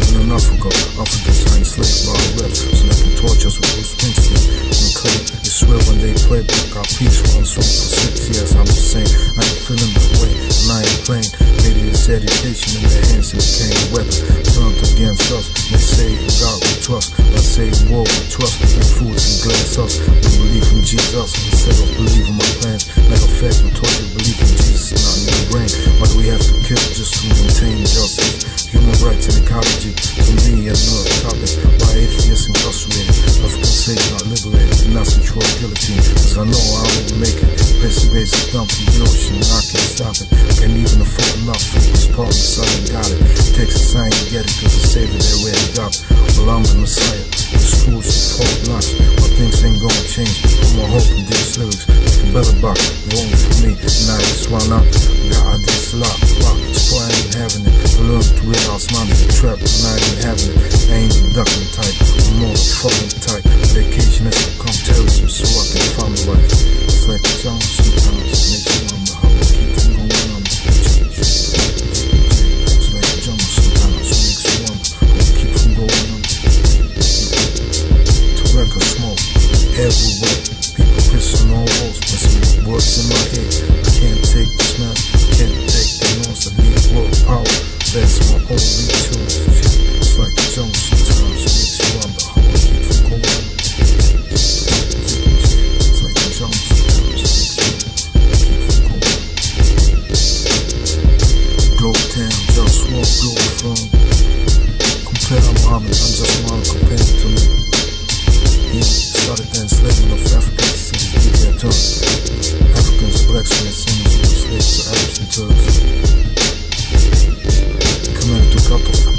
in Africa. Africans are enslaved by our reps, so they can torture us with Bruce Springsteen. And claim they swear when they play back our peace. One song for 6 years, I'm just saying, I ain't feeling that way, and I ain't playing. Maybe it's education in their hands and became a weapon turned against us. They say God we trust, I say war we trust, and fools and glass us. We believe in Jesus instead of believing my plans. Matter of fact, we taught you to believe in Jesus, not in your brain. Why do we have to kill just to maintain justice? Human rights and ecology, to me, another topic. Why atheists incarcerated? African slaves not liberated, and that's control guillotine. Cause I know I won't make it. Place is dumped in the ocean, I can't stop it. Can't even afford enough for this partners, I ain't got it. Texas, I ain't get it, cause the savior they already got it. Well, I'm the Messiah, the schools is top notch. But things ain't gonna change. Put my hope in these lyrics, like a better box, wrong for me. Now it's why not? God, this lot, rock, so I ain't having it. I learned to realize mine is a trap, and I ain't having it. I ain't the ducking type, I'm more the fucking type. Vacation has become terrorism, so I can find my life. It's like a song sometimes, it makes me wonder how I keep from going on. It's like a jungle sometimes, it makes me wonder how I keep from going on. Tobacco smoke everywhere, people pissing on walls, missing words in my head. I can't take the smell, can't take the noise, I need world power. That's my only choice. It's like a jungle sometimes, it makes me wonder how I keep from going on. It's like a jungle sometimes, it makes me wonder how I keep from going on. Globe town, just walk, globe from. Compare Muhammad, I'm just one compared to me. He started the enslavement of Africans since their turn. Africans, blacks, and sinners were slaves to Arabs and Turks. Committed to cut off